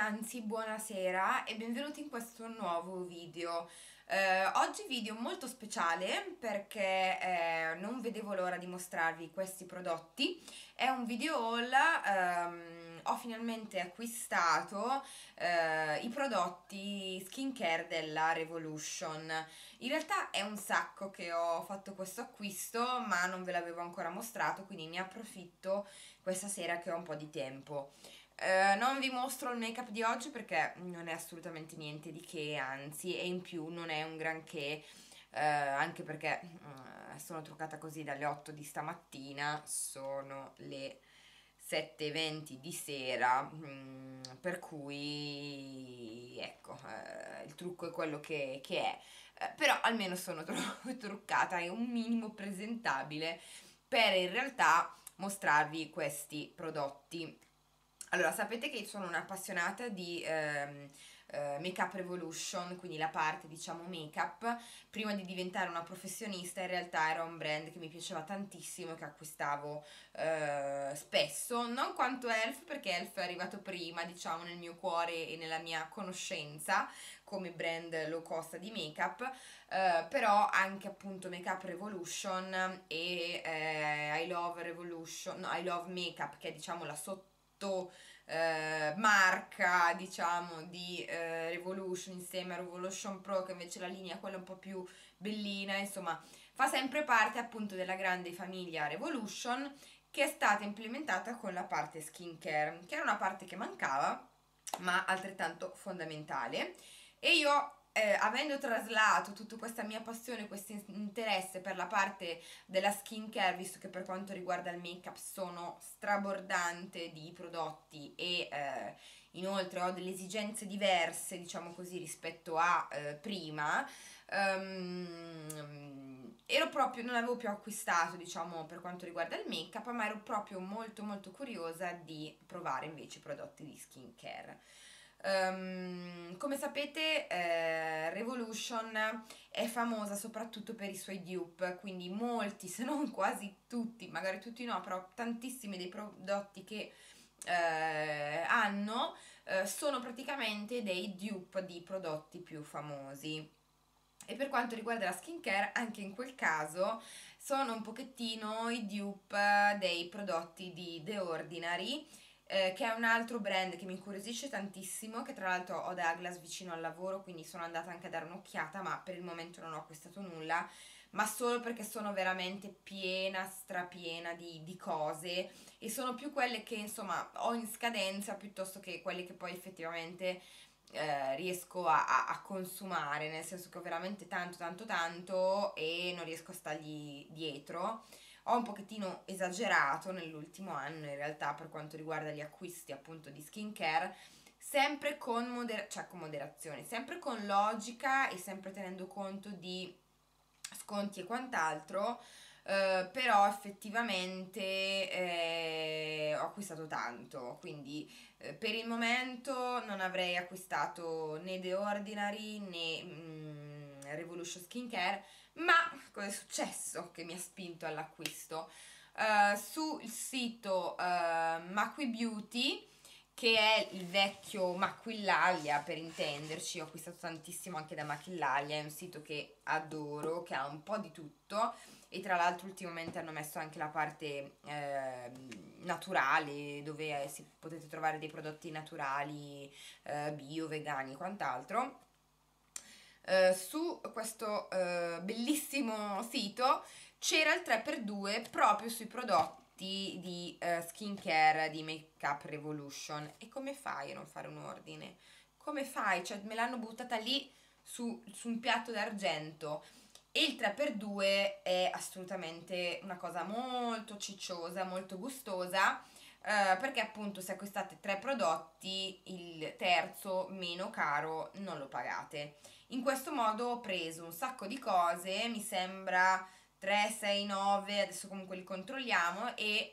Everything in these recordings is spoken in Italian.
anzi buonasera e benvenuti in questo nuovo video. Oggi video molto speciale perché non vedevo l'ora di mostrarvi questi prodotti. È un video haul, ho finalmente acquistato i prodotti skincare della Revolution. In realtà è un sacco che ho fatto questo acquisto, ma non ve l'avevo ancora mostrato, quindi ne approfitto questa sera che ho un po' di tempo. Non vi mostro il make up di oggi perché non è assolutamente niente di che, anzi, e in più non è un granché, anche perché sono truccata così dalle 8 di stamattina, sono le 7:20 di sera, per cui ecco, il trucco è quello che è. Però almeno sono truccata e un minimo presentabile per in realtà mostrarvi questi prodotti. Allora, sapete che io sono un'appassionata di Make Up Revolution, quindi la parte, diciamo, make-up. Prima di diventare una professionista, in realtà era un brand che mi piaceva tantissimo e che acquistavo spesso, non quanto Elf, perché Elf è arrivato prima, diciamo, nel mio cuore e nella mia conoscenza come brand low cost di make-up, però anche appunto Make Up Revolution e I Love Revolution, no, I Love Makeup, che è diciamo la marca, diciamo, di Revolution, insieme a Revolution Pro, che invece è la linea quella un po' più bellina, insomma fa sempre parte appunto della grande famiglia Revolution, che è stata implementata con la parte skincare, che era una parte che mancava ma altrettanto fondamentale. E io, avendo traslato tutta questa mia passione, questo interesse per la parte della skincare, visto che per quanto riguarda il make up sono strabordante di prodotti e inoltre ho delle esigenze diverse, diciamo così, rispetto a prima, ero proprio, non avevo più acquistato, diciamo, per quanto riguarda il make up, ma ero proprio molto molto curiosa di provare invece i prodotti di skincare. Come sapete, Revolution è famosa soprattutto per i suoi dupe, quindi molti, se non quasi tutti, magari tutti no, però tantissimi dei prodotti che hanno sono praticamente dei dupe di prodotti più famosi. E per quanto riguarda la skincare, anche in quel caso sono un pochettino i dupe dei prodotti di The Ordinary, che è un altro brand che mi incuriosisce tantissimo, che tra l'altro ho Douglas vicino al lavoro, quindi sono andata anche a dare un'occhiata, ma per il momento non ho acquistato nulla, ma solo perché sono veramente piena, strapiena di cose, e sono più quelle che insomma ho in scadenza piuttosto che quelle che poi effettivamente riesco a consumare, nel senso che ho veramente tanto tanto tanto e non riesco a stargli dietro. Ho un pochettino esagerato nell'ultimo anno in realtà per quanto riguarda gli acquisti appunto di skincare, sempre con, cioè con moderazione, sempre con logica e sempre tenendo conto di sconti e quant'altro, però effettivamente ho acquistato tanto, quindi per il momento non avrei acquistato né The Ordinary né Revolution Skincare, ma cosa è successo che mi ha spinto all'acquisto? Sul sito Macui Beauty, che è il vecchio Maquillalia per intenderci, ho acquistato tantissimo anche da Maquillalia, è un sito che adoro, che ha un po' di tutto, e tra l'altro ultimamente hanno messo anche la parte naturale, dove potete trovare dei prodotti naturali, bio, vegani e quant'altro. Su questo bellissimo sito c'era il 3x2 proprio sui prodotti di skincare di Make Up Revolution. E come fai a non fare un ordine? Come fai? Cioè, me l'hanno buttata lì su un piatto d'argento. E il 3x2 è assolutamente una cosa molto cicciosa, molto gustosa, perché appunto se acquistate tre prodotti il terzo meno caro non lo pagate. In questo modo ho preso un sacco di cose, mi sembra 3, 6, 9, adesso comunque li controlliamo, e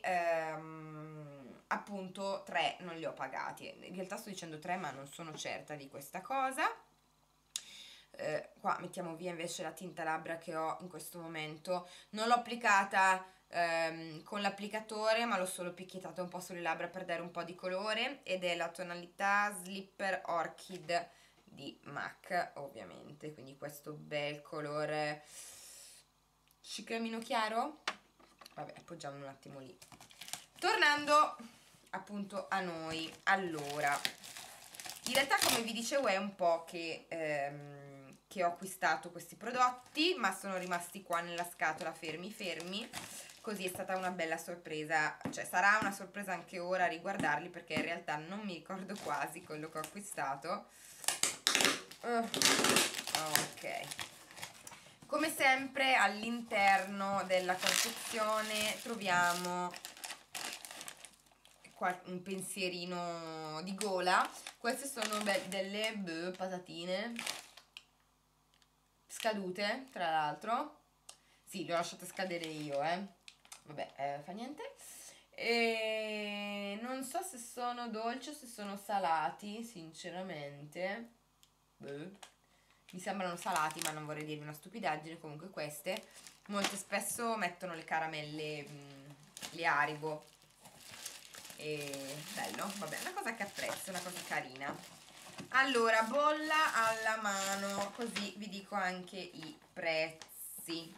appunto 3 non li ho pagati. In realtà sto dicendo 3 ma non sono certa di questa cosa. qua mettiamo via invece la tinta labbra che ho in questo momento. Non l'ho applicata con l'applicatore, ma l'ho solo picchiettata un po' sulle labbra per dare un po' di colore, ed è la tonalità Slipper Orchid di MAC, ovviamente, quindi questo bel colore ciclamino chiaro. Vabbè, appoggiamo un attimo lì. Tornando appunto a noi, allora, in realtà, come vi dicevo, è un po' che ho acquistato questi prodotti, ma sono rimasti qua nella scatola fermi fermi, così è stata una bella sorpresa, cioè sarà una sorpresa anche ora a riguardarli, perché in realtà non mi ricordo quasi quello che ho acquistato. Ok, come sempre all'interno della confezione troviamo un pensierino di gola. Queste sono delle patatine scadute, tra l'altro. Sì, le ho lasciate scadere io, vabbè, fa niente. E non so se sono dolci o se sono salati, sinceramente. Mi sembrano salati, ma non vorrei dirvi una stupidaggine. Comunque queste molto spesso mettono le caramelle, le Haribo, e bello, vabbè, una cosa che apprezzo, una cosa carina. Allora, bolla alla mano, così vi dico anche i prezzi.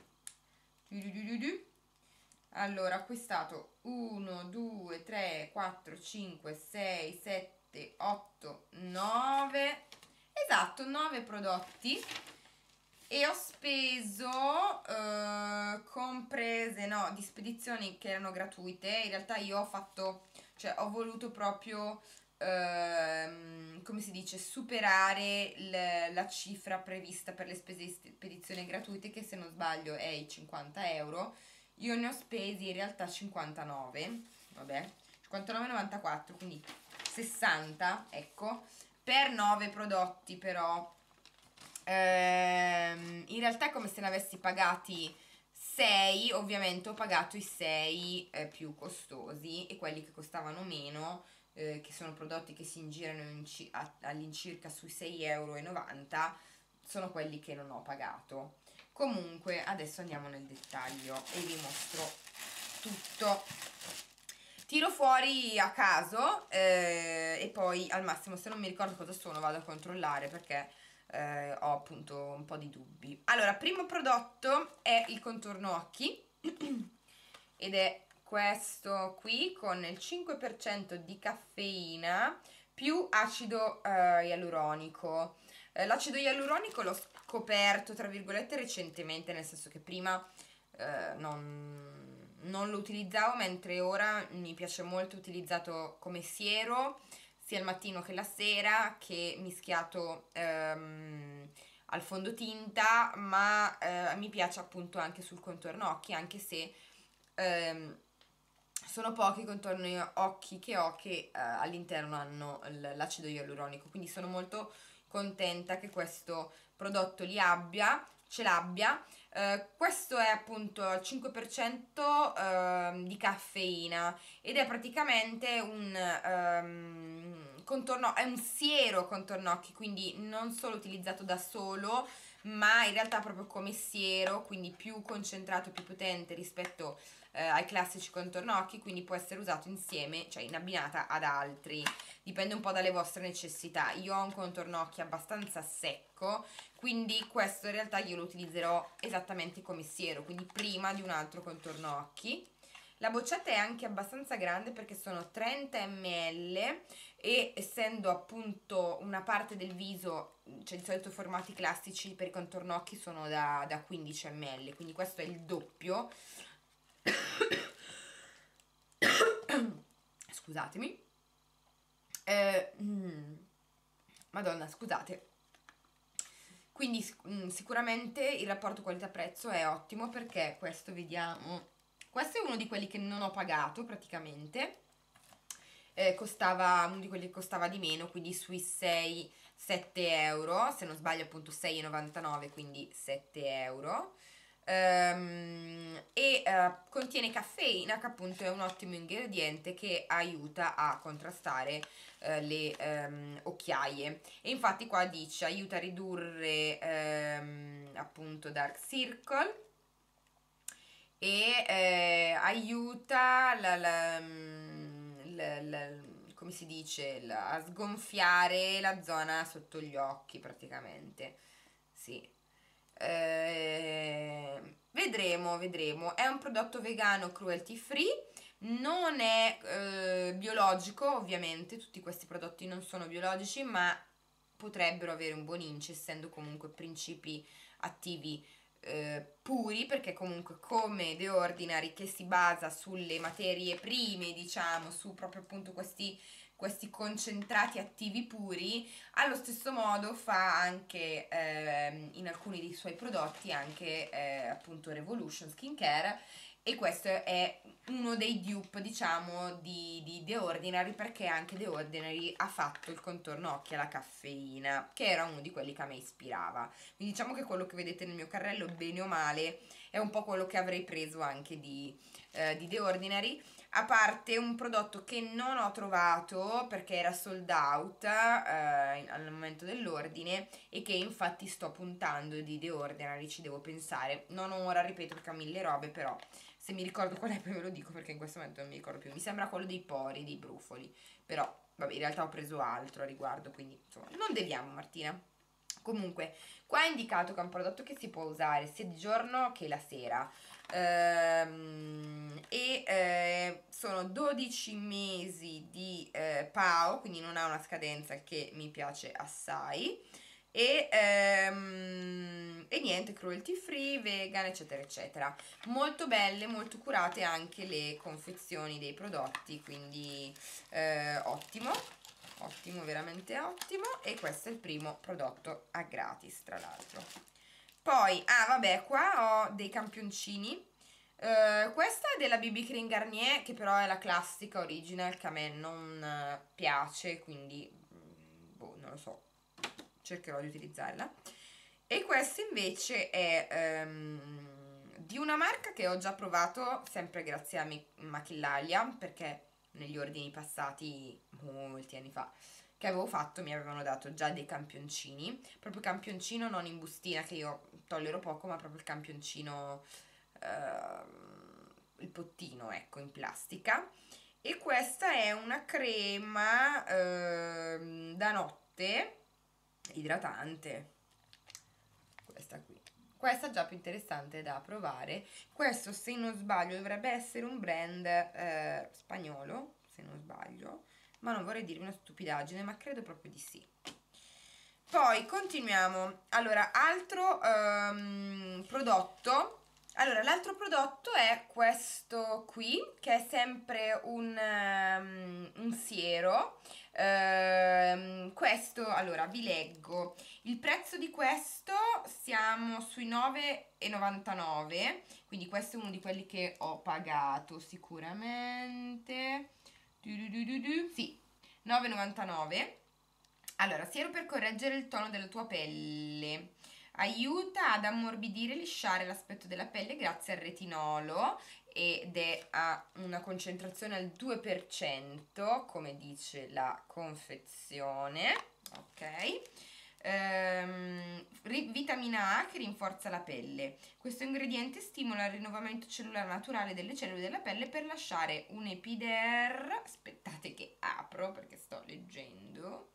Allora, ho acquistato 1, 2, 3, 4, 5, 6, 7, 8, 9, esatto, 9 prodotti, e ho speso, comprese, no, di spedizioni che erano gratuite. In realtà io ho fatto, cioè ho voluto proprio, come si dice, superare la cifra prevista per le spese di spedizione gratuite, che se non sbaglio è i 50 euro. Io ne ho spesi in realtà 59, vabbè, 59,94, quindi 60, ecco, per 9 prodotti. Però in realtà è come se ne avessi pagati 6, ovviamente ho pagato i 6 più costosi, e quelli che costavano meno, che sono prodotti che si ingirano all'incirca sui 6,90 euro, sono quelli che non ho pagato. Comunque adesso andiamo nel dettaglio e vi mostro tutto. Tiro fuori a caso, e poi al massimo, se non mi ricordo cosa sono, vado a controllare, perché ho appunto un po' di dubbi. Allora, primo prodotto è il contorno occhi ed è questo qui con il 5% di caffeina più acido ialuronico. L'acido ialuronico l'ho scoperto, tra virgolette, recentemente, nel senso che prima non lo utilizzavo, mentre ora mi piace molto utilizzato come siero, sia il mattino che la sera, che mischiato al fondotinta, ma mi piace appunto anche sul contorno occhi, anche se sono pochi i contorni occhi che ho che all'interno hanno l'acido ialuronico, quindi sono molto contenta che questo prodotto ce l'abbia. Questo è appunto al 5% di caffeina, ed è praticamente un contorno, è un siero contorno occhi, quindi non solo utilizzato da solo, ma in realtà proprio come siero, quindi più concentrato, più potente rispetto ai classici contorno occhi, quindi può essere usato insieme, cioè in abbinata ad altri, dipende un po' dalle vostre necessità. Io ho un contorno occhi abbastanza secco, quindi questo in realtà io lo utilizzerò esattamente come siero, quindi prima di un altro contorno occhi. La boccetta è anche abbastanza grande, perché sono 30 ml, e essendo appunto una parte del viso, cioè di solito i formati classici per i contorno occhi sono da 15 ml, quindi questo è il doppio. Scusatemi. Madonna, scusate. Quindi sicuramente il rapporto qualità-prezzo è ottimo, perché questo, vediamo, questo è uno di quelli che non ho pagato praticamente, costava, uno di quelli che costava di meno, quindi sui 6-7 euro, se non sbaglio appunto 6,99, quindi 7 euro. E e contiene caffeina, che appunto è un ottimo ingrediente che aiuta a contrastare le occhiaie. E infatti qua dice aiuta a ridurre appunto dark circle e aiuta come si dice, a sgonfiare la zona sotto gli occhi praticamente. Sì. Vedremo. È un prodotto vegano cruelty free. Non è biologico, ovviamente, tutti questi prodotti non sono biologici, ma potrebbero avere un buon inci, essendo comunque principi attivi puri, perché comunque come The Ordinary, che si basa sulle materie prime, diciamo, su proprio appunto questi concentrati attivi puri, allo stesso modo fa anche in alcuni dei suoi prodotti anche appunto Revolution Skincare, e questo è uno dei dupe, diciamo, di The Ordinary, perché anche The Ordinary ha fatto il contorno occhi alla caffeina, che era uno di quelli che a me ispirava. Quindi diciamo che quello che vedete nel mio carrello, bene o male, è un po' quello che avrei preso anche di The Ordinary, a parte un prodotto che non ho trovato perché era sold out al momento dell'ordine, e che infatti sto puntando di The Ordinary, ci devo pensare. Non ora, ripeto, perché ho mille robe, però se mi ricordo qual è poi ve lo dico, perché in questo momento non mi ricordo più. Mi sembra quello dei pori, dei brufoli, però vabbè, in realtà ho preso altro a riguardo, quindi insomma non deviamo, Martina. Comunque, qua è indicato che è un prodotto che si può usare sia di giorno che la sera. Sono 12 mesi di PAO, quindi non ha una scadenza, il che mi piace assai. E niente, cruelty free, vegan, eccetera eccetera. Molto belle, molto curate anche le confezioni dei prodotti, quindi ottimo, ottimo, veramente ottimo. E questo è il primo prodotto a gratis, tra l'altro. Poi, vabbè, qua ho dei campioncini. Questa è della BB Cream Garnier, che però è la classica original, che a me non piace, quindi boh, non lo so, cercherò di utilizzarla. E questa invece è di una marca che ho già provato, sempre grazie a Machillalia, perché negli ordini passati, molti anni fa, che avevo fatto, mi avevano dato già dei campioncini, proprio campioncino non in bustina, che io tollero poco, ma proprio il campioncino, il pottino, ecco, in plastica. E questa è una crema da notte idratante, questa qui. Questa è già più interessante da provare. Questo, se non sbaglio, dovrebbe essere un brand spagnolo, se non sbaglio, ma non vorrei dirvi una stupidaggine, ma credo proprio di sì. Poi continuiamo. Allora, altro prodotto. Allora, l'altro prodotto è questo qui, che è sempre un siero. Questo, allora, vi leggo. Il prezzo di questo, siamo sui 9,99, quindi questo è uno di quelli che ho pagato sicuramente. Sì, 9,99. Allora, siero per correggere il tono della tua pelle. Aiuta ad ammorbidire e lisciare l'aspetto della pelle grazie al retinolo, ed è a una concentrazione al 2%, come dice la confezione. Ok. Vitamina A che rinforza la pelle. Questo ingrediente stimola il rinnovamento cellulare naturale delle cellule della pelle per lasciare un epiderme. Aspettate che apro perché sto leggendo.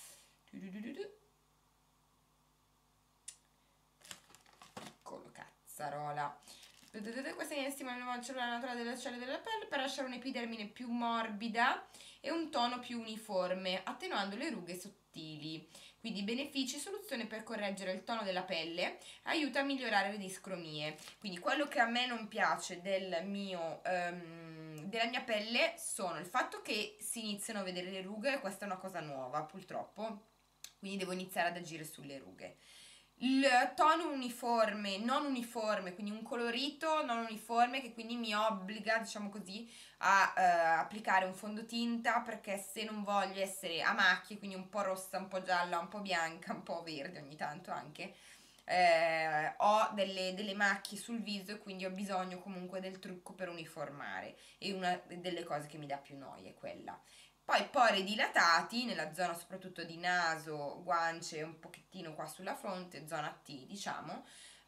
Eccolo, cazzarola. Questa viene stimola il rinnovamento cellulare naturale delle cellule della pelle per lasciare un'epidermide più morbida e un tono più uniforme, attenuando le rughe sottili. Quindi benefici: soluzione per correggere il tono della pelle, aiuta a migliorare le discromie. Quindi quello che a me non piace della mia pelle sono il fatto che si iniziano a vedere le rughe, e questa è una cosa nuova purtroppo, quindi devo iniziare ad agire sulle rughe. Il tono uniforme, non uniforme, quindi un colorito non uniforme, che quindi mi obbliga, diciamo così, a applicare un fondotinta, perché se non voglio essere a macchie, quindi un po' rossa, un po' gialla, un po' bianca, un po' verde ogni tanto anche, ho delle macchie sul viso e quindi ho bisogno comunque del trucco per uniformare, e una delle cose che mi dà più noia è quella. Poi pori dilatati nella zona soprattutto di naso, guance, un pochettino qua sulla fronte, zona T diciamo.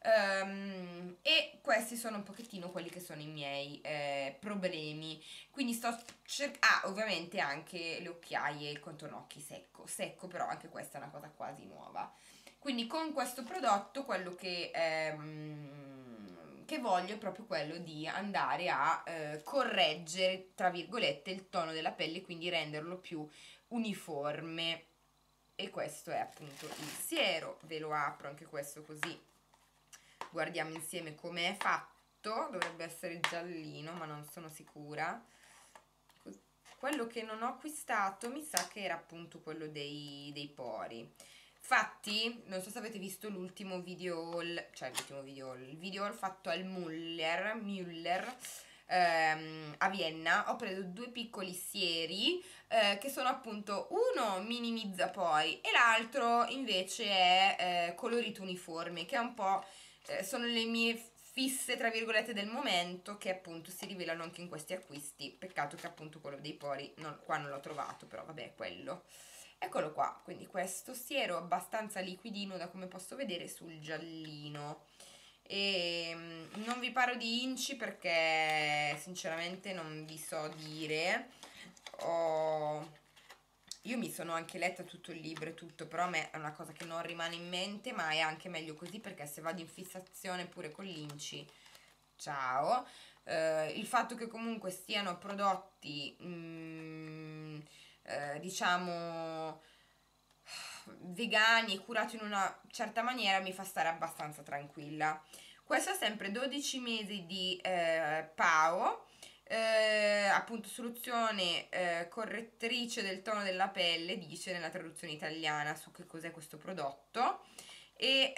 E questi sono un pochettino quelli che sono i miei problemi. Quindi ovviamente anche le occhiaie e il contorno occhi secco, però anche questa è una cosa quasi nuova. Quindi con questo prodotto quello che voglio è proprio quello di andare a correggere, tra virgolette, il tono della pelle, quindi renderlo più uniforme. E questo è appunto il siero. Ve lo apro anche questo così guardiamo insieme come è fatto. Dovrebbe essere giallino, ma non sono sicura. Quello che non ho acquistato mi sa che era appunto quello dei pori. Infatti, non so se avete visto l'ultimo video haul, cioè il video haul fatto al Müller a Vienna. Ho preso due piccoli sieri che sono appunto, uno minimizza poi e l'altro invece è colorito uniforme, che è un po' sono le mie fisse tra virgolette del momento, che appunto si rivelano anche in questi acquisti. Peccato che appunto quello dei pori qua non l'ho trovato, però vabbè, è quello. Eccolo qua, quindi questo siero abbastanza liquidino da come posso vedere sul giallino. E non vi parlo di inci perché sinceramente non vi so dire. Io mi sono anche letta tutto il libro e tutto, però a me è una cosa che non rimane in mente, ma è anche meglio così perché se vado in fissazione pure con l'inci, ciao. Il fatto che comunque stiano prodotti, diciamo, vegani e curati in una certa maniera mi fa stare abbastanza tranquilla. Questo è sempre 12 mesi di PAO, appunto soluzione correttrice del tono della pelle, dice nella traduzione italiana su che cos'è questo prodotto. E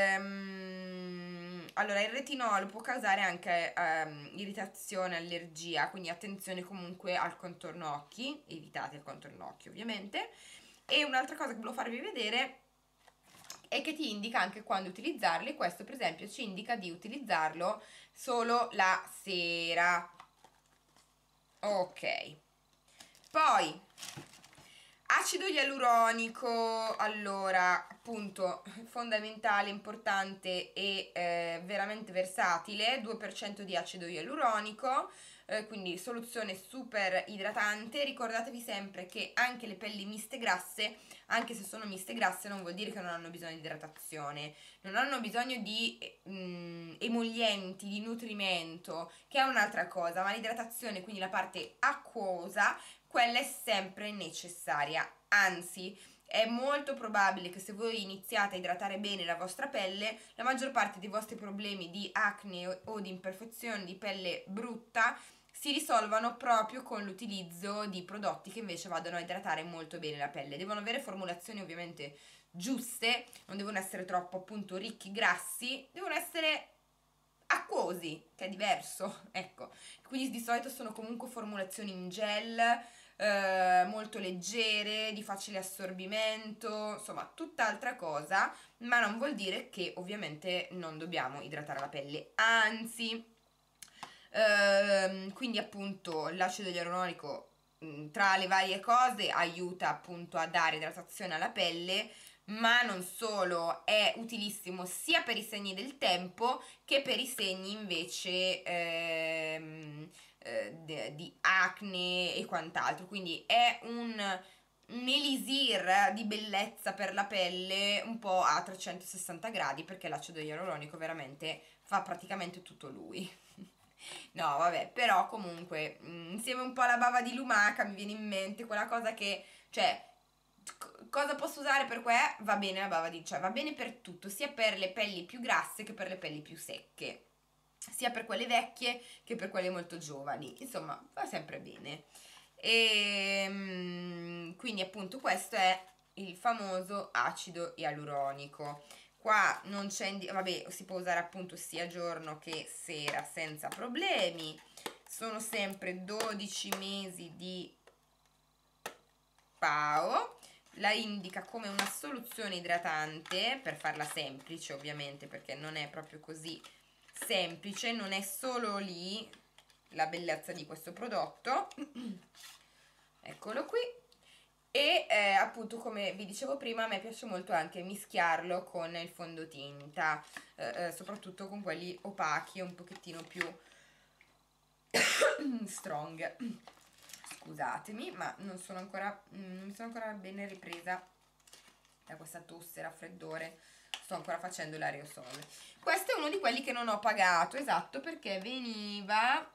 allora il retinolo può causare anche irritazione, allergia, quindi attenzione comunque al contorno occhi, evitate il contorno occhi ovviamente. E un'altra cosa che volevo farvi vedere è che ti indica anche quando utilizzarli. Questo per esempio ci indica di utilizzarlo solo la sera. Ok, poi acido ialuronico, allora appunto fondamentale, importante e veramente versatile, 2% di acido ialuronico, quindi soluzione super idratante. Ricordatevi sempre che anche le pelli miste grasse, anche se sono miste grasse, non vuol dire che non hanno bisogno di idratazione, non hanno bisogno di emollienti, di nutrimento, che è un'altra cosa, ma l'idratazione, quindi la parte acquosa, quella è sempre necessaria, anzi è molto probabile che se voi iniziate a idratare bene la vostra pelle, la maggior parte dei vostri problemi di acne o di imperfezione di pelle brutta si risolvano proprio con l'utilizzo di prodotti che invece vadano a idratare molto bene la pelle. Devono avere formulazioni ovviamente giuste, non devono essere troppo appunto ricchi, grassi, devono essere acquosi, che è diverso, ecco. Quindi di solito sono comunque formulazioni in gel, molto leggere, di facile assorbimento, insomma tutt'altra cosa, ma non vuol dire che ovviamente non dobbiamo idratare la pelle, anzi. Quindi appunto l'acido ialuronico tra le varie cose aiuta appunto a dare idratazione alla pelle, ma non solo, è utilissimo sia per i segni del tempo che per i segni invece di acne e quant'altro. Quindi è un elisir di bellezza per la pelle un po' a 360 gradi, perché l'acido ialuronico veramente fa praticamente tutto lui. No, vabbè, però comunque, insieme un po' alla bava di lumaca mi viene in mente quella cosa che, cioè, cosa posso usare per qua? Va bene la bava di, cioè, va bene per tutto, sia per le pelli più grasse che per le pelli più secche, sia per quelle vecchie che per quelle molto giovani, insomma, va sempre bene. E quindi appunto questo è il famoso acido ialuronico. Qua non c'è, vabbè, si può usare appunto sia giorno che sera senza problemi. Sono sempre 12 mesi di PAO, la indica come una soluzione idratante, per farla semplice ovviamente, perché non è proprio così semplice, non è solo lì la bellezza di questo prodotto. Eccolo qui. E appunto, come vi dicevo prima, a me piace molto anche mischiarlo con il fondotinta, soprattutto con quelli opachi, un pochettino più strong. Scusatemi, ma non mi sono ancora bene ripresa da questa tosse, raffreddore. Sto ancora facendo l'aerosol. Questo è uno di quelli che non ho pagato, esatto, perché veniva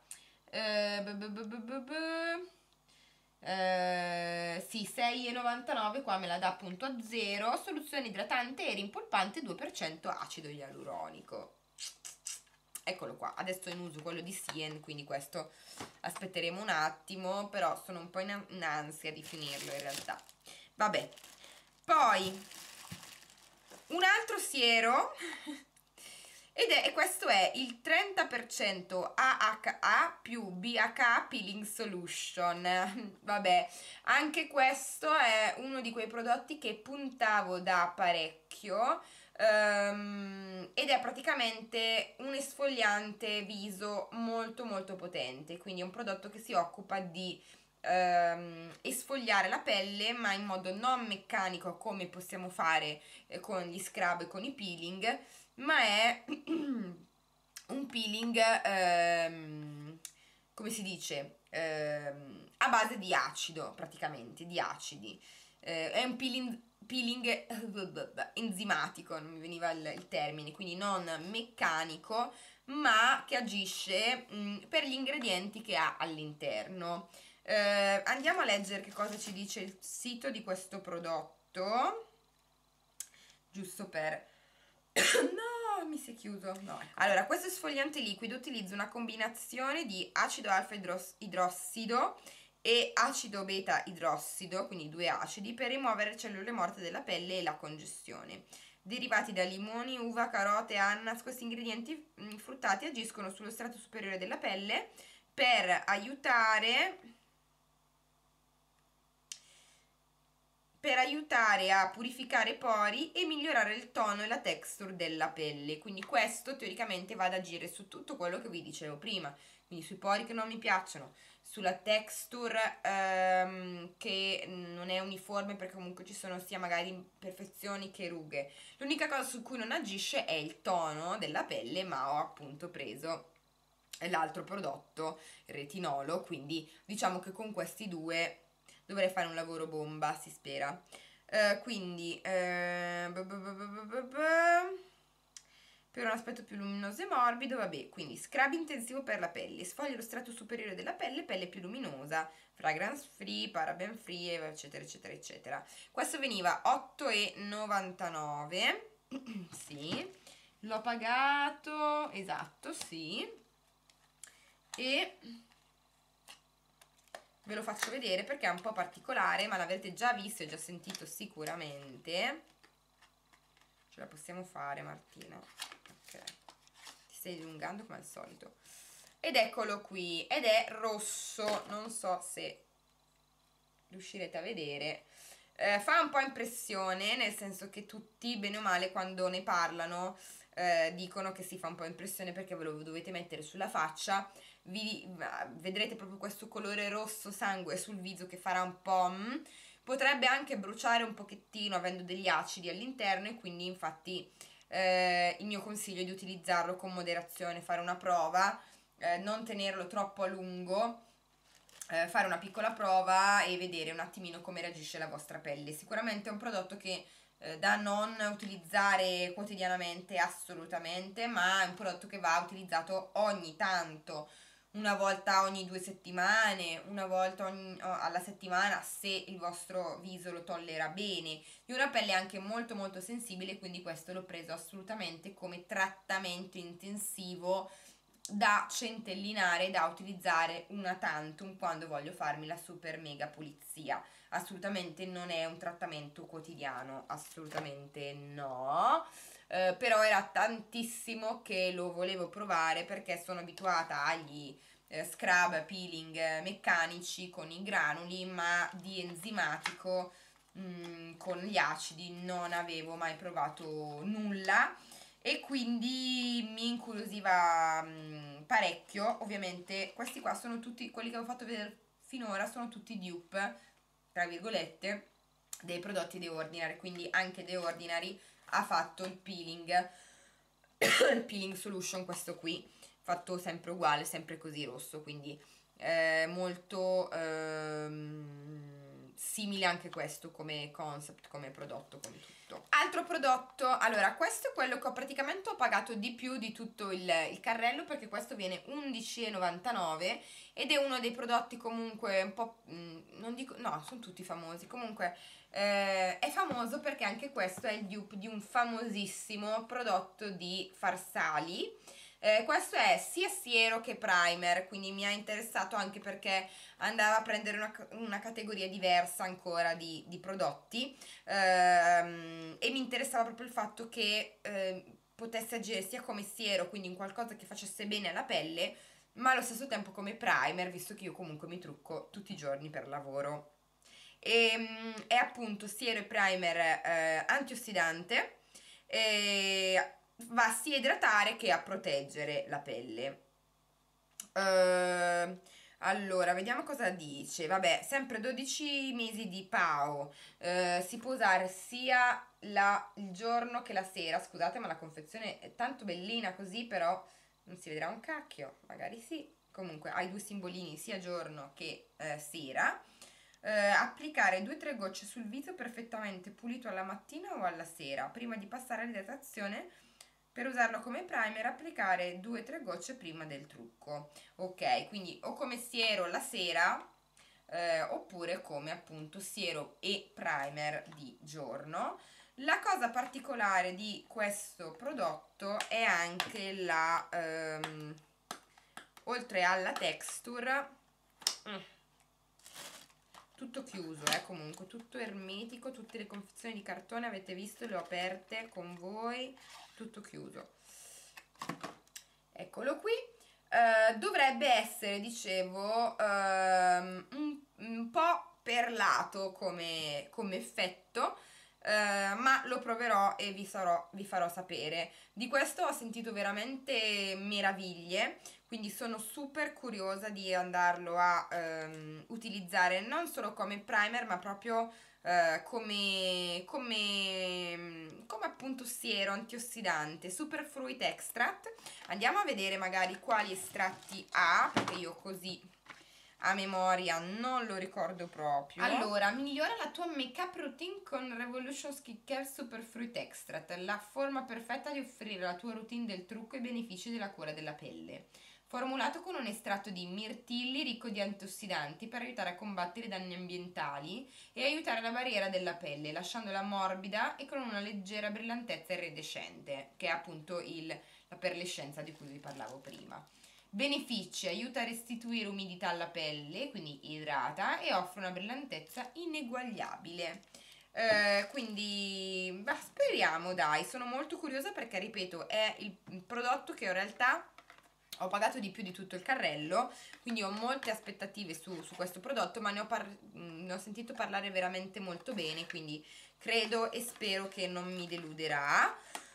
sì, 6,99, qua me la dà appunto a 0, soluzione idratante e rimpolpante 2% acido ialuronico. Eccolo qua, adesso in uso quello di Sien, quindi questo aspetteremo un attimo, però sono un po' in ansia di finirlo in realtà. Vabbè, poi un altro siero e questo è il 30% AHA più BH Peeling Solution. Vabbè, anche questo è uno di quei prodotti che puntavo da parecchio, ed è praticamente un esfoliante viso molto molto potente, quindi è un prodotto che si occupa di esfoliare la pelle, ma in modo non meccanico come possiamo fare con gli scrub e con i peeling, ma è un peeling, come si dice, a base di acido, praticamente, di acidi. È un peeling enzimatico, non mi veniva il termine, quindi non meccanico, ma che agisce per gli ingredienti che ha all'interno. Andiamo a leggere che cosa ci dice il sito di questo prodotto, giusto per... No, mi si è chiuso. No, ecco. Allora, questo esfoliante liquido utilizza una combinazione di acido alfa idrossido e acido beta idrossido, quindi due acidi, per rimuovere cellule morte della pelle e la congestione. Derivati da limoni, uva, carote, ananas, questi ingredienti fruttati agiscono sullo strato superiore della pelle per aiutare a purificare i pori e migliorare il tono e la texture della pelle. Quindi questo teoricamente va ad agire su tutto quello che vi dicevo prima, quindi sui pori che non mi piacciono, sulla texture che non è uniforme, perché comunque ci sono sia magari imperfezioni che rughe. L'unica cosa su cui non agisce è il tono della pelle, ma ho appunto preso l'altro prodotto, il retinolo, quindi diciamo che con questi due dovrei fare un lavoro bomba, si spera. Quindi per un aspetto più luminoso e morbido, vabbè, quindi scrub intensivo per la pelle, sfoglia lo strato superiore della pelle più luminosa, fragrance free, paraben free, eccetera eccetera eccetera. Questo veniva 8,99. Sì, l'ho pagato, esatto, sì, e ve lo faccio vedere perché è un po' particolare, ma l'avrete già visto e già sentito sicuramente. Ce la possiamo fare, Martina? Ok, ti stai dilungando come al solito. Ed eccolo qui, ed è rosso, non so se riuscirete a vedere. Fa un po' impressione, nel senso che tutti, bene o male, quando ne parlano dicono che si fa un po' impressione perché ve lo dovete mettere sulla faccia. Vedrete proprio questo colore rosso sangue sul viso che farà un po'... potrebbe anche bruciare un pochettino avendo degli acidi all'interno, e quindi infatti il mio consiglio è di utilizzarlo con moderazione, fare una prova, non tenerlo troppo a lungo, fare una piccola prova e vedere un attimino come reagisce la vostra pelle. Sicuramente è un prodotto che da non utilizzare quotidianamente assolutamente, ma è un prodotto che va utilizzato ogni tanto, una volta ogni 2 settimane, una volta alla settimana, se il vostro viso lo tollera bene. Di una pelle anche molto molto sensibile, quindi questo l'ho preso assolutamente come trattamento intensivo da centellinare, da utilizzare una tantum quando voglio farmi la super mega pulizia. Assolutamente non è un trattamento quotidiano, assolutamente no. Però era tantissimo che lo volevo provare, perché sono abituata agli scrub peeling meccanici con i granuli, ma di enzimatico con gli acidi non avevo mai provato nulla e quindi mi incuriosiva parecchio. Ovviamente questi qua sono tutti, quelli che ho fatto vedere finora sono tutti dupe, tra virgolette, dei prodotti The Ordinary, quindi anche The Ordinary ha fatto il peeling, il peeling solution, questo qui, fatto sempre uguale, sempre così rosso, quindi molto simile anche questo come concept, come prodotto, come tutto. Altro prodotto, allora questo è quello che ho pagato di più di tutto il carrello, perché questo viene 11,99 ed è uno dei prodotti comunque un po', non dico, no, sono tutti famosi, comunque è famoso perché anche questo è il dupe di un famosissimo prodotto di Farsali. Questo è sia siero che primer, quindi mi ha interessato anche perché andava a prendere una categoria diversa ancora di prodotti, e mi interessava proprio il fatto che potesse agire sia come siero, quindi un qualcosa che facesse bene alla pelle, ma allo stesso tempo come primer, visto che io comunque mi trucco tutti i giorni per lavoro. È appunto siero e primer antiossidante, va sia a idratare che a proteggere la pelle. Allora, vediamo cosa dice. Vabbè, sempre 12 mesi di PAO. Si può usare sia il giorno che la sera. Scusate, ma la confezione è tanto bellina così, però non si vedrà un cacchio. Magari sì. Comunque, hai due simbolini sia giorno che sera. Applicare 2-3 gocce sul viso perfettamente pulito alla mattina o alla sera. Prima di passare all'idratazione, per usarlo come primer, applicare 2-3 gocce prima del trucco. Ok, quindi o come siero la sera, oppure come appunto siero e primer di giorno. La cosa particolare di questo prodotto è anche oltre alla texture, tutto chiuso, comunque, tutto ermetico, tutte le confezioni di cartone avete visto, le ho aperte con voi, tutto chiuso. Eccolo qui. Dovrebbe essere, dicevo, un po' perlato come effetto, ma lo proverò e vi farò sapere. Di questo ho sentito veramente meraviglie, quindi sono super curiosa di andarlo a utilizzare non solo come primer, ma proprio come appunto siero antiossidante. Superfruit Extract. Andiamo a vedere magari quali estratti ha, perché io così a memoria non lo ricordo proprio. Allora, migliora la tua make-up routine con Revolution Skincare Superfruit Extract, la forma perfetta di offrire alla tua routine del trucco i benefici della cura della pelle. Formulato con un estratto di mirtilli ricco di antiossidanti per aiutare a combattere i danni ambientali e aiutare la barriera della pelle, lasciandola morbida e con una leggera brillantezza iridescente, che è appunto la perlescenza di cui vi parlavo prima. Benefici: aiuta a restituire umidità alla pelle, quindi idrata e offre una brillantezza ineguagliabile. Quindi speriamo, dai, sono molto curiosa perché, ripeto, è il prodotto che in realtà ho pagato di più di tutto il carrello, quindi ho molte aspettative su questo prodotto, ma ne ho sentito parlare veramente molto bene, quindi credo e spero che non mi deluderà.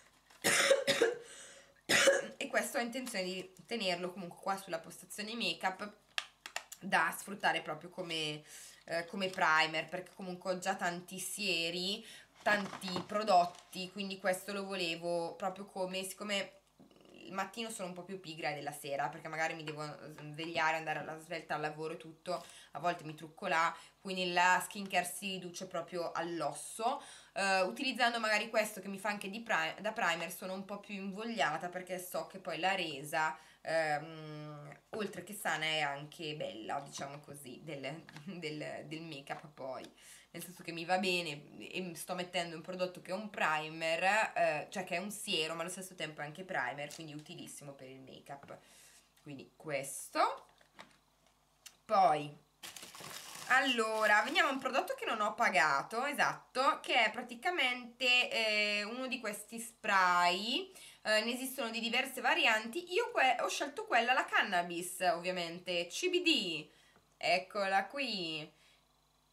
E questo ho intenzione di tenerlo comunque qua sulla postazione make up da sfruttare proprio come primer, perché comunque ho già tanti sieri, tanti prodotti, quindi questo lo volevo proprio siccome il mattino sono un po' più pigra della sera, perché magari mi devo svegliare, andare alla svelta al lavoro e tutto, a volte mi trucco là, quindi la skincare si riduce proprio all'osso. Utilizzando magari questo che mi fa anche da primer sono un po' più invogliata, perché so che poi la resa oltre che sana è anche bella, diciamo così, del make up poi, nel senso che mi va bene e sto mettendo un prodotto che è un primer, cioè che è un siero ma allo stesso tempo è anche primer, quindi utilissimo per il make up. Quindi questo. Poi allora, veniamo a un prodotto che non ho pagato, esatto, che è praticamente uno di questi spray. Ne esistono di diverse varianti. Io ho scelto quella, la cannabis, ovviamente, CBD. Eccola qui.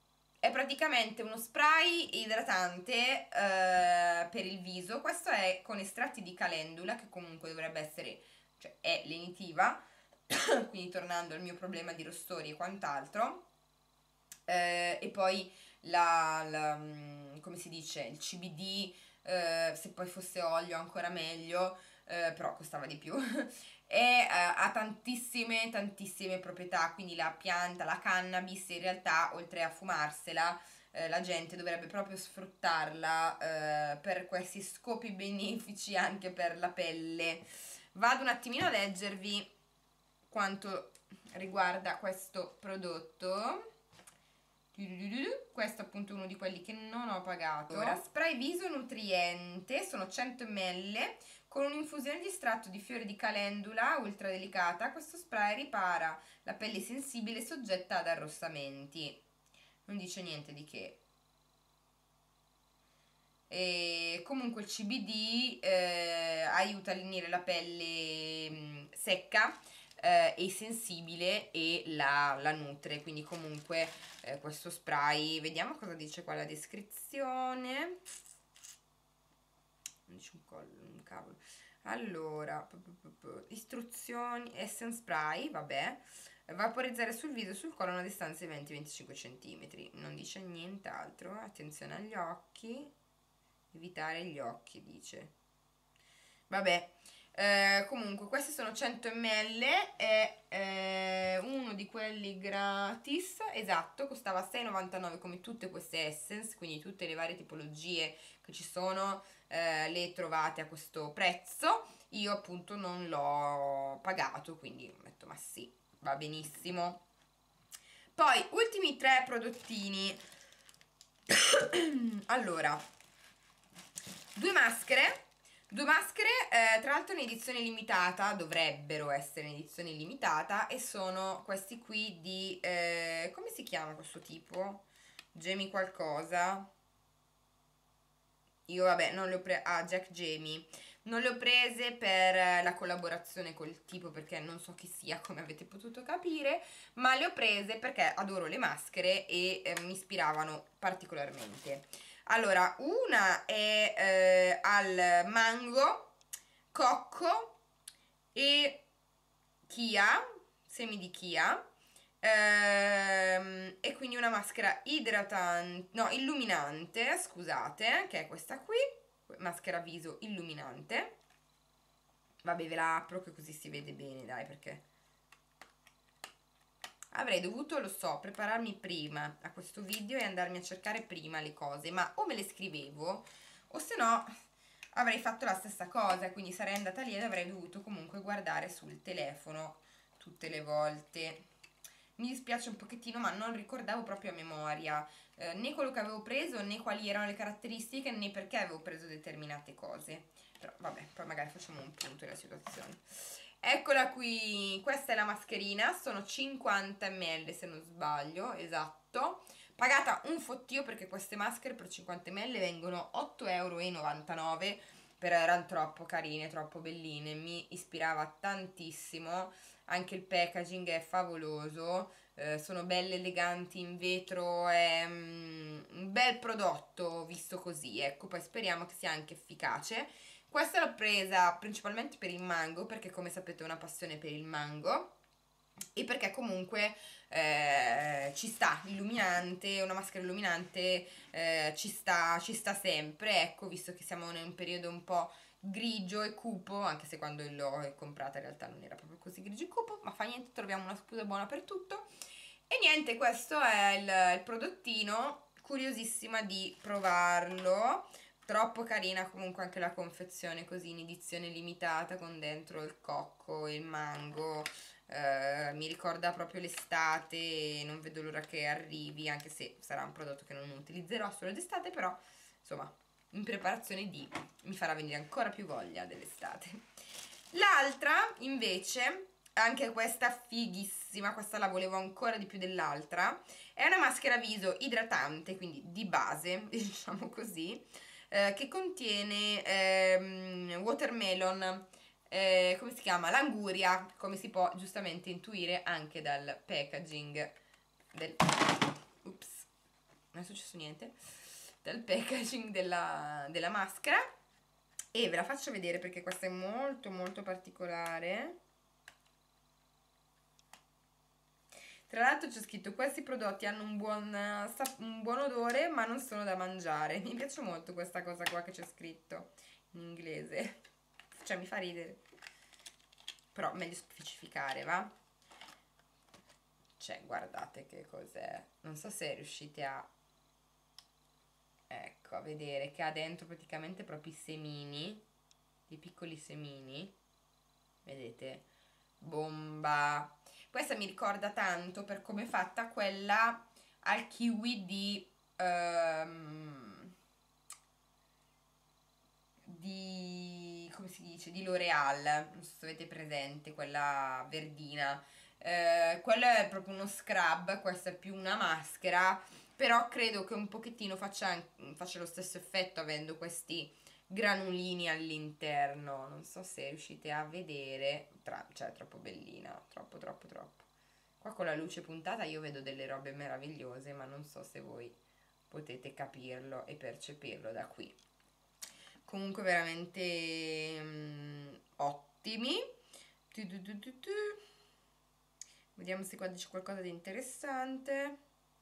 è praticamente uno spray idratante per il viso. Questo è con estratti di calendula, che comunque dovrebbe essere, cioè è lenitiva, quindi tornando al mio problema di rostori e quant'altro. E poi come si dice, il CBD, se poi fosse olio ancora meglio, però costava di più. E ha tantissime proprietà, quindi la pianta, la cannabis, in realtà oltre a fumarsela, la gente dovrebbe proprio sfruttarla per questi scopi benefici anche per la pelle. Vado un attimino a leggervi quanto riguarda questo prodotto. Questo è appunto uno di quelli che non ho pagato. Ora, spray viso nutriente, sono 100 ml, con un'infusione di estratto di fiore di calendula ultra delicata. Questo spray ripara la pelle sensibile soggetta ad arrossamenti. Non dice niente di che. E comunque il CBD aiuta a lenire la pelle secca e sensibile, e la nutre, quindi comunque questo spray, vediamo cosa dice qua la descrizione. Non dice un cavolo. Allora, istruzioni, essence spray, vabbè, vaporizzare sul viso e sul collo a una distanza di 20-25 cm, non dice nient'altro. Attenzione agli occhi, evitare gli occhi, dice. Vabbè, comunque questi sono 100 ml, è uno di quelli gratis, esatto, costava 6,99 come tutte queste essence, quindi tutte le varie tipologie che ci sono le trovate a questo prezzo. Io appunto non l'ho pagato, quindi ho detto ma sì, va benissimo. Poi ultimi 3 prodottini. Allora, due maschere, tra l'altro in edizione limitata, dovrebbero essere in edizione limitata, e sono questi qui di, come si chiama questo tipo? Jamie qualcosa. Io vabbè non le ho prese, Jack Jamie. Non le ho prese per la collaborazione col tipo, perché non so chi sia, come avete potuto capire, ma le ho prese perché adoro le maschere e mi ispiravano particolarmente. Allora, una è al mango, cocco e chia, semi di chia, e quindi una maschera idratante, no, illuminante, scusate, che è questa qui, maschera viso illuminante. Vabbè, ve la apro che così si vede bene, dai, perché avrei dovuto, lo so, prepararmi prima a questo video e andarmi a cercare prima le cose, ma o me le scrivevo o se no avrei fatto la stessa cosa, quindi sarei andata lì ed avrei dovuto comunque guardare sul telefono tutte le volte. Mi dispiace un pochettino, ma non ricordavo proprio a memoria né quello che avevo preso, né quali erano le caratteristiche, né perché avevo preso determinate cose. Però vabbè, poi magari facciamo un punto della situazione. Eccola qui, questa è la mascherina, sono 50 ml se non sbaglio, esatto. Pagata un fottio, perché queste maschere per 50 ml vengono 8,99 €, però erano troppo carine, troppo belline, mi ispirava tantissimo. Anche il packaging è favoloso, sono belle eleganti in vetro, è un bel prodotto visto così, ecco. Poi speriamo che sia anche efficace. Questa l'ho presa principalmente per il mango, perché come sapete ho una passione per il mango, e perché comunque ci sta, illuminante, una maschera illuminante ci sta sempre, ecco, visto che siamo in un periodo un po' grigio e cupo, anche se quando l'ho comprata in realtà non era proprio così grigio e cupo, ma fa niente, troviamo una scusa buona per tutto. E niente, questo è il prodottino, curiosissima di provarlo. Troppo carina comunque anche la confezione, così in edizione limitata, con dentro il cocco e il mango. Mi ricorda proprio l'estate e non vedo l'ora che arrivi, anche se sarà un prodotto che non utilizzerò solo d'estate, però insomma in preparazione mi farà venire ancora più voglia dell'estate. L'altra invece, anche questa fighissima, questa la volevo ancora di più dell'altra, è una maschera viso idratante, quindi di base, diciamo così, che contiene watermelon, come si chiama? L'anguria, come si può giustamente intuire anche dal packaging del... Ups. non è successo niente, dal packaging della maschera, e ve la faccio vedere perché questa è molto molto particolare. Tra l'altro c'è scritto: questi prodotti hanno un buon odore ma non sono da mangiare. Mi piace molto questa cosa qua che c'è scritto in inglese, cioè mi fa ridere, però meglio specificare, va? Cioè, guardate che cos'è, non so se riuscite a, ecco, a vedere che ha dentro praticamente proprio i semini, dei piccoli semini, vedete? Bomba! Questa mi ricorda tanto, per come è fatta, quella al kiwi di come si dice, di L'Oreal, non so se avete presente, quella verdina. Quello è proprio uno scrub, questa è più una maschera, però credo che un pochettino faccia lo stesso effetto avendo questi granulini all'interno. Non so se riuscite a vedere, cioè è troppo bellina, troppo troppo troppo. Qua con la luce puntata io vedo delle robe meravigliose, ma non so se voi potete capirlo e percepirlo da qui. Comunque veramente ottimi. Vediamo se qua c'è qualcosa di interessante.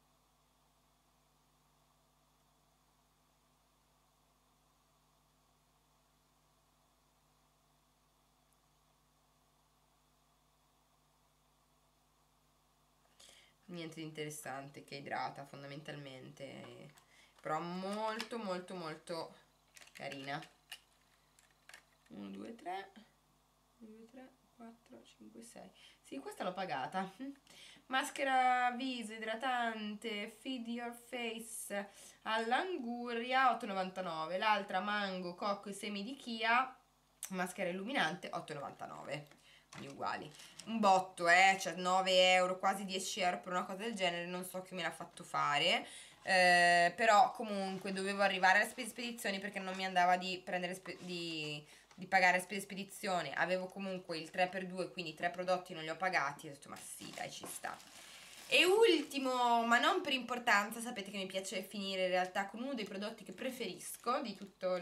Niente di interessante, che idrata fondamentalmente, però molto molto molto carina. 1, 2, 3, 2, 3, 4, 5, 6. Sì, questa l'ho pagata. Maschera viso idratante Feed Your Face all'anguria 8,99. L'altra mango, cocco e semi di chia, maschera illuminante 8,99. Quindi uguali. Un botto, cioè 9 euro, quasi 10 euro per una cosa del genere, non so chi me l'ha fatto fare. Però comunque dovevo arrivare alle spedizioni perché non mi andava di prendere di pagare spese spedizione. Avevo comunque il 3x2, quindi 3 prodotti non li ho pagati. Ho detto ma sì, dai, ci sta. E ultimo, ma non per importanza, sapete che mi piace finire in realtà con uno dei prodotti che preferisco di tutto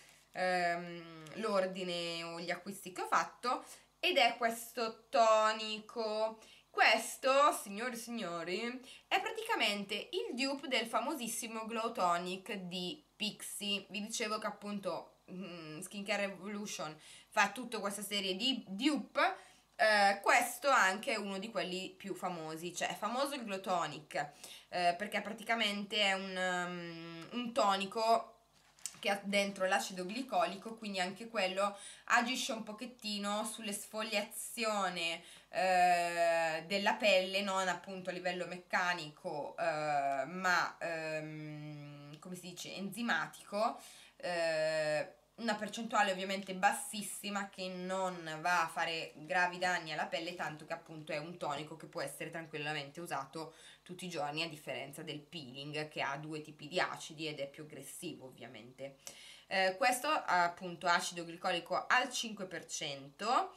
l'ordine o gli acquisti che ho fatto, ed è questo tonico. Questo, signori e signori, è praticamente il dupe del famosissimo Glow Tonic di Pixi. Vi dicevo che appunto Skincare Revolution fa tutta questa serie di dupe. Questo anche è uno di quelli più famosi, cioè è famoso il Glow Tonic, perché praticamente è un tonico che ha dentro l'acido glicolico, quindi anche quello agisce un pochettino sull'esfoliazione della pelle, non appunto a livello meccanico, ma come si dice, enzimatico. Una percentuale ovviamente bassissima che non va a fare gravi danni alla pelle, tanto che appunto è un tonico che può essere tranquillamente usato tutti i giorni, a differenza del peeling che ha due tipi di acidi ed è più aggressivo ovviamente. Questo ha appunto acido glicolico al 5%.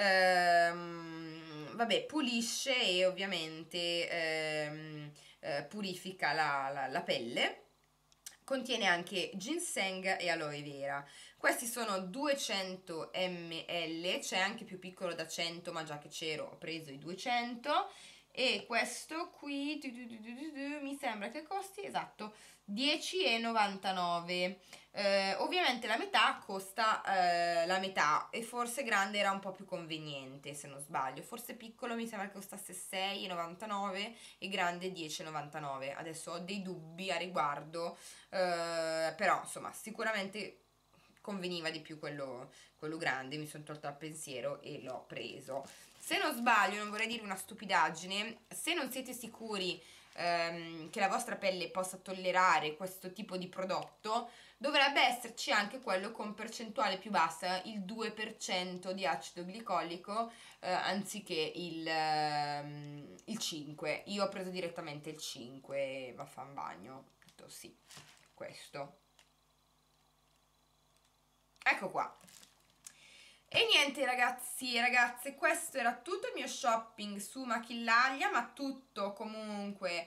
Vabbè, pulisce e ovviamente purifica la pelle. Contiene anche ginseng e aloe vera. Questi sono 200 ml, c'è anche più piccolo da 100, ma già che c'ero ho preso i 200. E questo qui mi sembra che costi, esatto, 10,99. Ovviamente la metà costa la metà, e forse grande era un po' più conveniente, se non sbaglio. Forse piccolo mi sembra che costasse 6,99 e grande 10,99. Adesso ho dei dubbi a riguardo, però insomma sicuramente conveniva di più quello grande. Mi sono tolta il pensiero e l'ho preso. Se non sbaglio, non vorrei dire una stupidaggine, se non siete sicuri che la vostra pelle possa tollerare questo tipo di prodotto, dovrebbe esserci anche quello con percentuale più bassa, il 2% di acido glicolico, anziché il 5. Io ho preso direttamente il 5, va a fare un bagno. Ho detto sì, questo. Ecco qua. E niente ragazzi e ragazze, questo era tutto il mio shopping su Maquillalia, ma tutto comunque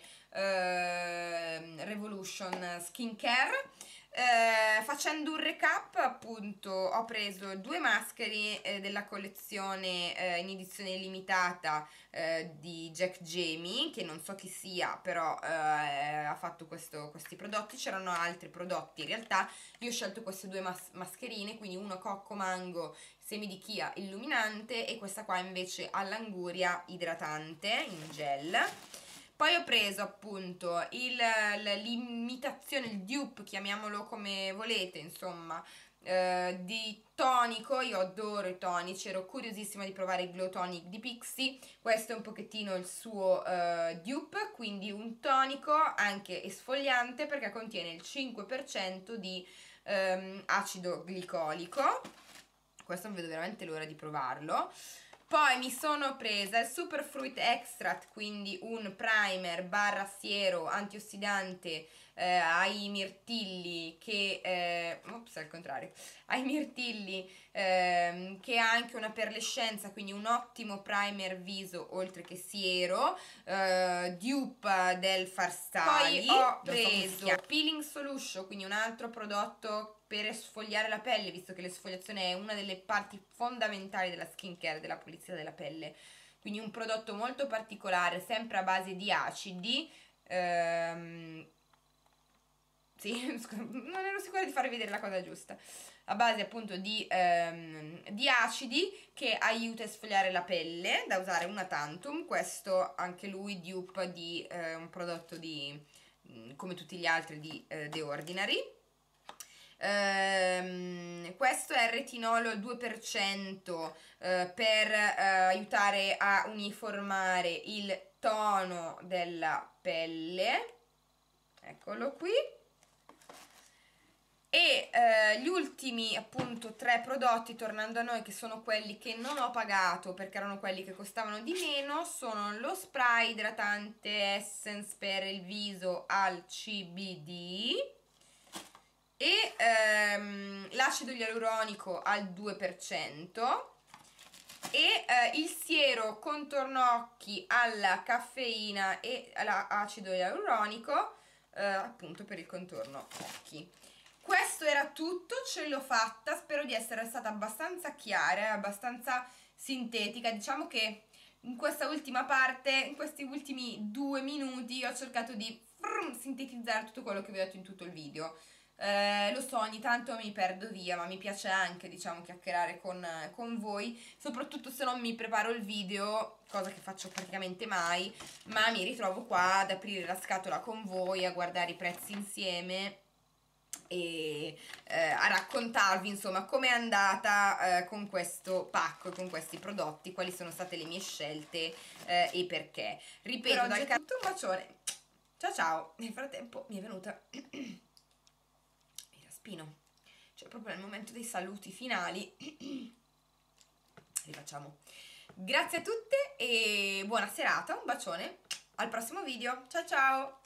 Revolution Skincare. Facendo un recap, appunto, ho preso due maschere della collezione in edizione limitata di Jack Jamie, che non so chi sia, però ha fatto questi prodotti. C'erano altri prodotti in realtà. Io ho scelto queste due mascherine, quindi uno Cocco Mango semi di chia illuminante e questa qua invece all'anguria idratante in gel. Poi ho preso appunto l'imitazione, il dupe, chiamiamolo come volete, insomma, di tonico. Io adoro i tonici, ero curiosissima di provare il Glow Tonic di Pixi. Questo è un pochettino il suo dupe, quindi un tonico anche esfoliante perché contiene il 5% di acido glicolico. Questo non vedo veramente l'ora di provarlo. Poi mi sono presa il Super Fruit Extract, quindi un primer barra siero antiossidante ai mirtilli che ops, al contrario, ai mirtilli che ha anche una perlescenza, quindi un ottimo primer viso oltre che siero, dupe del Farsali. Poi ho preso Peeling Solution, quindi un altro prodotto per esfoliare la pelle, visto che l'esfoliazione è una delle parti fondamentali della skincare, della pulizia della pelle. Quindi un prodotto molto particolare, sempre a base di acidi. Sì, non ero sicura di farvi vedere la cosa giusta. A base appunto di acidi che aiuta a esfoliare la pelle, da usare una tantum. Questo anche lui dupe di un prodotto di, come tutti gli altri, di The Ordinary. Questo è il retinolo al 2% per aiutare a uniformare il tono della pelle, eccolo qui. E gli ultimi appunto 3 prodotti, tornando a noi, che sono quelli che non ho pagato perché erano quelli che costavano di meno, sono lo spray idratante Essence per il viso al CBD e l'acido ialuronico al 2% e il siero contorno occhi alla caffeina e all'acido ialuronico appunto per il contorno occhi. Questo era tutto, ce l'ho fatta, spero di essere stata abbastanza chiara, abbastanza sintetica. Diciamo che in questa ultima parte, in questi ultimi 2 minuti, ho cercato di sintetizzare tutto quello che vi ho detto in tutto il video. Lo so, ogni tanto mi perdo via, ma mi piace anche, diciamo, chiacchierare con voi, soprattutto se non mi preparo il video, cosa che faccio praticamente mai, ma mi ritrovo qua ad aprire la scatola con voi, a guardare i prezzi insieme e a raccontarvi insomma com'è andata con questo pacco, con questi prodotti, quali sono state le mie scelte e perché. Ripeto, per oggi è tutto, un bacione, ciao ciao. Nel frattempo mi è venuta il raspino, cioè proprio nel momento dei saluti finali. Rifacciamo. Grazie a tutte e buona serata, un bacione, al prossimo video, ciao ciao.